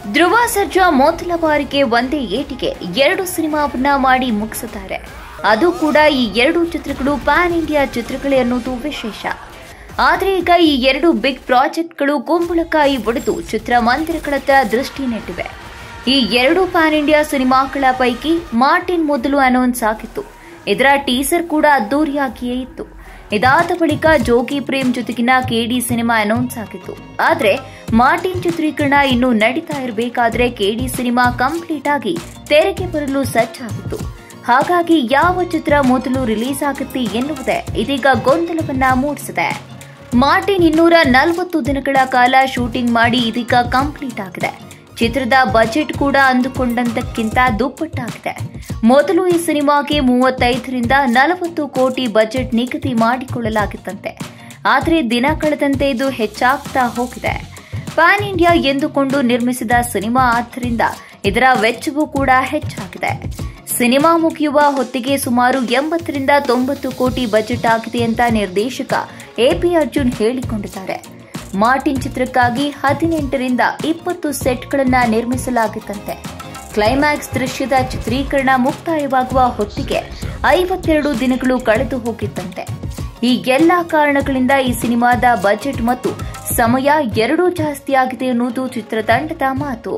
ಧ್ರುವ ಸರ್ಜಾ ಮೊದಲ ಬಾರಿಗೆ ಒಂದೇ ಏಟಿಗೆ 2 ಸಿನಿಮಾವನ್ನ ಮಾಡಿ ಮುಗಿಸುತ್ತಾರೆ. ಅದು ಕೂಡ ಈ 2 ಚಿತ್ರಗಳು ಪ್ಯಾನ್ ಇಂಡಿಯಾ ಚಿತ್ರಗಳೇ ಅನ್ನೋದು ವಿಶೇಷ. ಆದರೆ ಈಗ ಈ 2 ಬಿಗ್ ಪ್ರಾಜೆಕ್ಟ್ಗಳು ಕುಂಬಳಕಾಯಿ ಒಡೆದು ಚಿತ್ರಮಂದಿರಗಳತ್ತ ದೃಷ್ಟಿ ನೆಟ್ಟಿವೆ. ಈ 2 ಪ್ಯಾನ್ ಇಂಡಿಯಾ ಸಿನಿಮಾಗಳ ಪೈಕಿ ಮಾರ್ಟಿನ್ ಮೊದಲು ಅನೌನ್ಸ್ ಆಗಿತ್ತು. ಇದರ ಟೀಸರ್ ಕೂಡ ಅದ್ದೂರಿಯಾಗಿಯೇ ಇತ್ತು. ಇದಾದ ಬಳಿಕ ಜೋಗಿ ಪ್ರೇಮ್ ಜೊತೆಗಿನ ಕೆಡಿ ಸಿನಿಮಾ ಅನೌನ್ಸ್ ಆಗಿತ್ತು. ಆದರೆ ಮಾರ್ಟಿನ್ ಚಿತ್ರೀಕರಣ ಇನ್ನೂ ನಡೀತಾ ಇರಬೇಕಾದ್ರೆ ಕೆಡಿ ಸಿನಿಮಾ ಕಂಪ್ಲೀಟ್ ಆಗಿ ತೆರೆಗೆ ಬರಲು ಸಜ್ಜಾಗಿತ್ತು. ಹಾಗಾಗಿ ಯಾವ ಚಿತ್ರ ಮೊದಲು ರಿಲೀಸ್ ಆಗುತ್ತೆ ಎನ್ನುವುದೇ ಇದೀಗ ಗೊಂದಲವನ್ನ ಮೂಡಿಸಿದೆ. ಮಾರ್ಟಿನ್ 240 ದಿನಗಳ ಕಾಲ ಶೂಟಿಂಗ್ ಮಾಡಿ ಇದೀಗ ಕಂಪ್ಲೀಟ್ ಆಗಿದೆ. ಚಿತ್ರದ ಬಜೆಟ್ ಕೂಡ ಅಂದುಕೊಂಡಂತಕ್ಕಿಂತ ದುಪ್ಪಟ್ಟಾಗಿದೆ. ಮೊದಲು ಈ ಸಿನಿಮಾಗೆ 35ರಿಂದ 40 ಕೋಟಿ ಬಜೆಟ್ ನಿಗದಿ ಮಾಡಿಕೊಳ್ಳಲಾಗಿತ್ತಂತೆ. ಆದರೆ ದಿನ ಕಳೆದಂತೆ ಇದು ಹೆಚ್ಚಾಗ್ತಾ ಹೋಗಿದೆ. ಪ್ಯಾನ್ ಇಂಡಿಯಾ ಎಂದುಕೊಂಡು ನಿರ್ಮಿಸಿದ ಸಿನಿಮಾ ಆದ್ದರಿಂದ ಇದರ ವೆಚ್ಚವೂ ಕೂಡ ಹೆಚ್ಚಾಗಿದೆ. ಸಿನಿಮಾ ಮುಗಿಯುವ ಹೊತ್ತಿಗೆ ಸುಮಾರು 80ರಿಂದ 90 ಕೋಟಿ ಬಜೆಟ್ ಆಗಿದೆ ಅಂತ ನಿರ್ದೇಶಕ ಎಪಿ ಅರ್ಜುನ್ ಹೇಳಿಕೊಂಡಿದ್ದಾರೆ. ಮಾರ್ಟಿನ್ ಚಿತ್ರಕ್ಕಾಗಿ 18ರಿಂದ 20 ಸೆಟ್ಗಳನ್ನು ನಿರ್ಮಿಸಲಾಗಿತ್ತಂತೆ. ಕ್ಲೈಮ್ಯಾಕ್ಸ್ ದೃಶ್ಯದ ಚಿತ್ರೀಕರಣ ಮುಕ್ತಾಯವಾಗುವ ಹೊತ್ತಿಗೆ 52 ದಿನಗಳು ಕಳೆದು ಹೋಗಿತ್ತಂತೆ. ಈ ಎಲ್ಲಾ ಕಾರಣಗಳಿಂದ ಈ ಸಿನಿಮಾದ ಬಜೆಟ್ ಮತ್ತು ಸಮಯ ಎರಡೂ ಜಾಸ್ತಿಯಾಗಿದೆ ಎನ್ನುವುದು ಚಿತ್ರತಂಡದ ಮಾತು.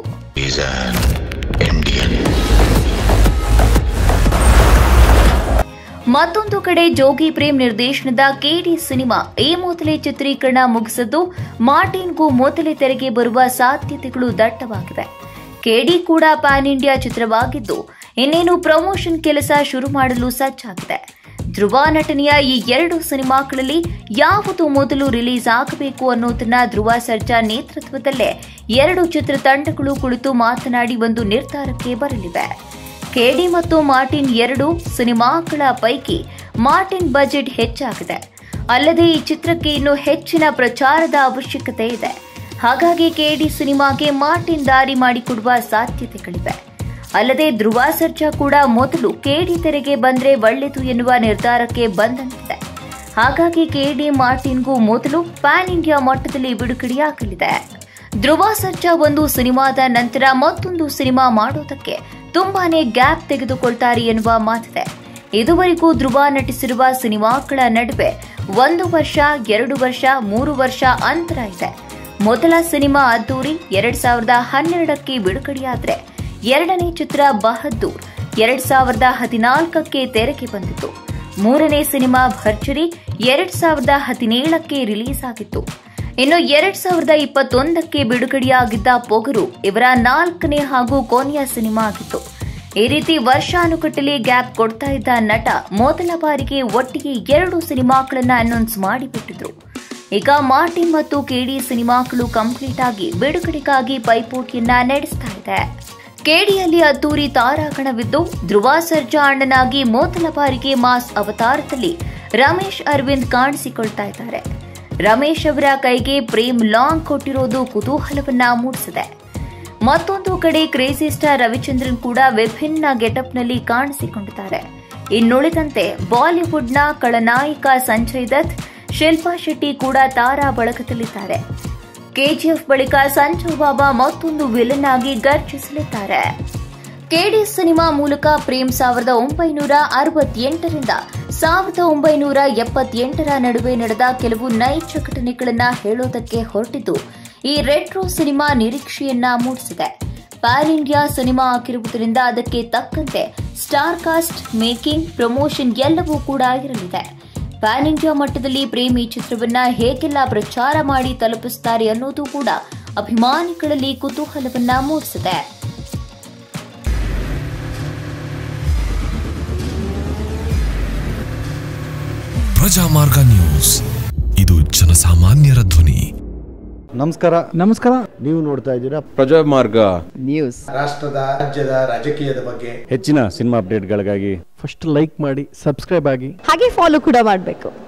ಮತ್ತೊಂದು ಕಡೆ ಜೋಗಿ ಪ್ರೇಮ್ ನಿರ್ದೇಶನದ ಕೆಡಿ ಸಿನಿಮಾ ಈ ಮೊದಲೇ ಚಿತ್ರೀಕರಣ ಮುಗಿಸಿದ್ದು ಮಾರ್ಟಿನ್ಗೂ ಮೊದಲೇ ತೆರೆಗೆ ಬರುವ ಸಾಧ್ಯತೆಗಳು ದಟ್ಟವಾಗಿವೆ. ಕೆಡಿ ಕೂಡ ಪ್ಯಾನ್ ಇಂಡಿಯಾ ಚಿತ್ರವಾಗಿದ್ದು ಇನ್ನೇನು ಪ್ರಮೋಷನ್ ಕೆಲಸ ಶುರು ಮಾಡಲು ಸಜ್ಜಾಗಿದೆ. ಧ್ರುವ ನಟನೆಯ ಈ 2 ಸಿನಿಮಾಗಳಲ್ಲಿ ಯಾವುದು ಮೊದಲು ರಿಲೀಸ್ ಆಗಬೇಕು ಅನ್ನೋದನ್ನ ಧ್ರುವ ಸರ್ಜಾ ನೇತೃತ್ವದಲ್ಲೇ 2 ಚಿತ್ರತಂಡಗಳು ಕುಳಿತು ಮಾತನಾಡಿ ಒಂದು ನಿರ್ಧಾರಕ್ಕೆ ಬರಲಿವೆ. ಕೆಡಿ ಮತ್ತು ಮಾರ್ಟಿನ್ 2 ಸಿನಿಮಾಗಳ ಪೈಕಿ ಮಾರ್ಟಿನ್ ಬಜೆಟ್ ಹೆಚ್ಚಾಗಿದೆ. ಅಲ್ಲದೆ ಈ ಚಿತ್ರಕ್ಕೆ ಇನ್ನೂ ಹೆಚ್ಚಿನ ಪ್ರಚಾರದ ಅವಶ್ಯಕತೆ ಇದೆ. ಹಾಗಾಗಿ ಕೆಡಿ ಸಿನಿಮಾಗೆ ಮಾರ್ಟಿನ್ ದಾರಿ ಮಾಡಿಕೊಡುವ ಸಾಧ್ಯತೆಗಳಿವೆ. ಅಲ್ಲದೆ ಧ್ರುವ ಸರ್ಜಾ ಕೂಡ ಮೊದಲು ಕೆಡಿ ತೆರೆಗೆ ಬಂದ್ರೆ ಒಳ್ಳೆಯದು ಎನ್ನುವ ನಿರ್ಧಾರಕ್ಕೆ ಬಂದಂತಿದೆ. ಹಾಗಾಗಿ ಕೆಡಿ ಮಾರ್ಟಿನ್ಗೂ ಮೊದಲು ಪ್ಯಾನ್ ಇಂಡಿಯಾ ಮಟ್ಟದಲ್ಲಿ ಬಿಡುಗಡೆಯಾಗಲಿದೆ. ಧ್ರುವ ಸರ್ಜಾ ಒಂದು ಸಿನಿಮಾದ ನಂತರ ಮತ್ತೊಂದು ಸಿನಿಮಾ ಮಾಡೋದಕ್ಕೆ ತುಂಬಾನೇ ಗ್ಯಾಪ್ ತೆಗೆದುಕೊಳ್ತಾರೆ ಎನ್ನುವ ಮಾತಿದೆ. ಇದುವರೆಗೂ ಧ್ರುವ ನಟಿಸಿರುವ ಸಿನಿಮಾಗಳ ನಡುವೆ 1 ವರ್ಷ, 2 ವರ್ಷ, 3 ವರ್ಷ ಅಂತರ ಇದೆ. ಮೊದಲ ಸಿನಿಮಾ ಅದ್ದೂರಿ 2012ಕ್ಕೆ ಬಿಡುಗಡೆಯಾದರೆ ಎರಡನೇ ಚಿತ್ರ ಬಹದ್ದೂರ್ 2014ಕ್ಕೆ ತೆರೆಗೆ ಬಂದಿತ್ತು. ಮೂರನೇ ಸಿನಿಮಾ ಭರ್ಜರಿ 2017ಕ್ಕೆ ರಿಲೀಸ್ ಆಗಿತ್ತು. ಇನ್ನು 2021ಕ್ಕೆ ಬಿಡುಗಡೆಯಾಗಿದ್ದ ಪೊಗರು ಇವರ 4ನೇ ಹಾಗೂ ಕೊನೆಯ ಸಿನಿಮಾ ಆಗಿತ್ತು. ಈ ರೀತಿ ವರ್ಷಾನುಗಟ್ಟಲೆ ಗ್ಯಾಪ್ ಕೊಡ್ತಾ ಇದ್ದ ನಟ ಮೊದಲ ಬಾರಿಗೆ ಒಟ್ಟಿಗೆ 2 ಸಿನಿಮಾಗಳನ್ನು ಅನೌನ್ಸ್ ಮಾಡಿಬಿಟ್ಟಿದ್ರು. ಈಗ ಮಾರ್ಟಿನ್ ಮತ್ತು ಕೆಡಿ ಸಿನಿಮಾಗಳು ಕಂಪ್ಲೀಟ್ ಆಗಿ ಬಿಡುಗಡೆಗಾಗಿ ಪೈಪೋಟಿಯನ್ನ ನಡೆಸ್ತಾ ಇದೆ. ಕೆಡಿಯಲ್ಲಿ ಅದ್ದೂರಿ ತಾರಾಗಣವಿದ್ದು ಧ್ರುವ ಸರ್ಜಾ ಅಣ್ಣನಾಗಿ ಮೊದಲ ಬಾರಿಗೆ ಮಾಸ್ ಅವತಾರದಲ್ಲಿ ರಮೇಶ್ ಅರವಿಂದ್ ಕಾಣಿಸಿಕೊಳ್ತಾ ಇದ್ದಾರೆ. ರಮೇಶ್ ಅವರ ಕೈಗೆ ಪ್ರೇಮ್ ಲಾಂಗ್ ಕೊಟ್ಟಿರೋದು ಕುತೂಹಲವನ್ನ ಮೂಡಿಸಿದೆ. ಮತ್ತೊಂದು ಕಡೆ ಕ್ರೇಜಿ ಸ್ಟಾರ್ ರವಿಚಂದ್ರನ್ ಕೂಡ ವಿಭಿನ್ನ ಗೆಟಪ್ನಲ್ಲಿ ಕಾಣಿಸಿಕೊಂಡಿದ್ದಾರೆ. ಇನ್ನುಳಿದಂತೆ ಬಾಲಿವುಡ್ನ ಖಳನಾಯಕ ಸಂಜಯ್ ದತ್, ಶಿಲ್ಪಾ ಶೆಟ್ಟಿ ಕೂಡ ತಾರಾ ಬಳಗದಲ್ಲಿದ್ದಾರೆ. ಕೆಜಿಎಫ್ ಬಳಿಕ ಸಂಜು ಬಾಬಾ ಮತ್ತೊಂದು ವಿಲನ್ ಆಗಿ ಗರ್ಜಿಸಲಿದ್ದಾರೆ. ಕೆಡಿ ಸಿನಿಮಾ ಮೂಲಕ ಪ್ರೇಮ್ 1968ರಿಂದ 1978ರ ನಡುವೆ ನಡೆದ ಕೆಲವು ನೈಜ ಘಟನೆಗಳನ್ನು ಹೇಳೋದಕ್ಕೆ ಹೊರಟಿದ್ದು ಈ ರೆಟ್ರೋ ಸಿನಿಮಾ ನಿರೀಕ್ಷೆಯನ್ನ ಮೂಡಿಸಿದೆ. ಪ್ಯಾನ್ ಇಂಡಿಯಾ ಸಿನಿಮಾ ಆಗಿರುವುದರಿಂದ ಅದಕ್ಕೆ ತಕ್ಕಂತೆ ಸ್ಟಾರ್ ಕಾಸ್ಟ್, ಮೇಕಿಂಗ್, ಪ್ರಮೋಷನ್ ಎಲ್ಲವೂ ಕೂಡ ಇರಲಿದೆ. ಪ್ಯಾನ್ ಇಂಡಿಯಾ ಮಟ್ಟದಲ್ಲಿ ಪ್ರೇಮ್ ಈ ಚಿತ್ರವನ್ನ ಹೇಗೆಲ್ಲ ಪ್ರಚಾರ ಮಾಡಿ ತಲುಪಿಸುತ್ತಾರೆ ಅನ್ನೋದು ಕೂಡ ಅಭಿಮಾನಿಗಳಲ್ಲಿ ಕುತೂಹಲವನ್ನ ಮೂಡಿಸಿದೆ. ಪ್ರಜಾಮಾರ್ಗ ನ್ಯೂಸ್, ಇದು ಜನಸಾಮಾನ್ಯರ ಧ್ವನಿ. ನಮಸ್ಕಾರ. ನೀವು ನೋಡ್ತಾ ಇದ್ದೀರಾ ಪ್ರಜಾಮಾರ್ಗ ನ್ಯೂಸ್. ರಾಷ್ಟ್ರದ, ರಾಜ್ಯದ, ರಾಜಕೀಯದ ಬಗ್ಗೆ ಹೆಚ್ಚಿನ ಸಿನಿಮಾ ಅಪ್ಡೇಟ್ಗಳಿಗಾಗಿ ಫಸ್ಟ್ ಲೈಕ್ ಮಾಡಿ, ಸಬ್ಸ್ಕ್ರೈಬ್ ಆಗಿ, ಹಾಗೆ ಫಾಲೋ ಕೂಡ ಮಾಡಬೇಕು.